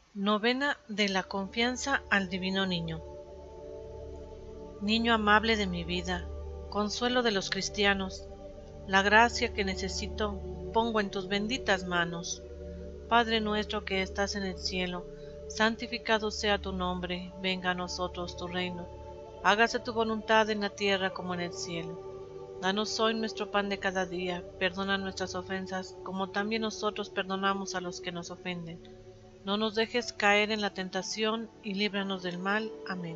Novena de la confianza al Divino Niño. Niño amable de mi vida, consuelo de los cristianos, la gracia que necesito pongo en tus benditas manos. Padre nuestro que estás en el cielo, santificado sea tu nombre, venga a nosotros tu reino. Hágase tu voluntad en la tierra como en el cielo. Danos hoy nuestro pan de cada día, perdona nuestras ofensas, como también nosotros perdonamos a los que nos ofenden. No nos dejes caer en la tentación y líbranos del mal. Amén.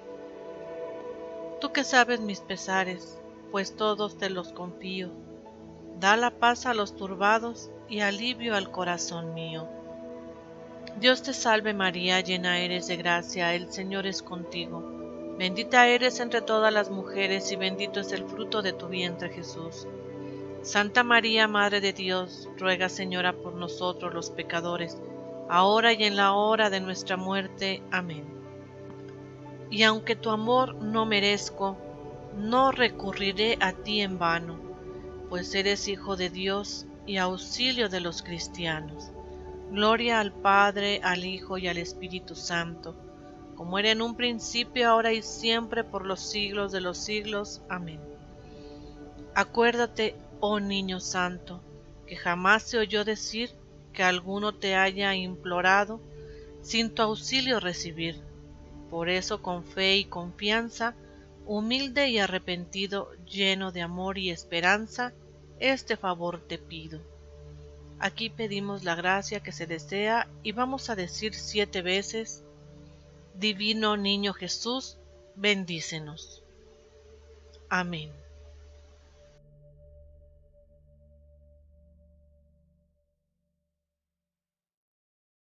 Tú que sabes mis pesares, pues todos te los confío. Da la paz a los turbados y alivio al corazón mío. Dios te salve María, llena eres de gracia, el Señor es contigo. Bendita eres entre todas las mujeres y bendito es el fruto de tu vientre Jesús. Santa María, Madre de Dios, ruega Señora por nosotros los pecadores, ahora y en la hora de nuestra muerte. Amén. Y aunque tu amor no merezco, no recurriré a ti en vano, pues eres Hijo de Dios y auxilio de los cristianos. Gloria al Padre, al Hijo y al Espíritu Santo, como era en un principio, ahora y siempre, por los siglos de los siglos. Amén. Acuérdate, oh Niño Santo, que jamás se oyó decir que alguno te haya implorado sin tu auxilio recibir. Por eso con fe y confianza, humilde y arrepentido, lleno de amor y esperanza, este favor te pido. Aquí pedimos la gracia que se desea y vamos a decir 7 veces: Divino Niño Jesús, bendícenos. Amén.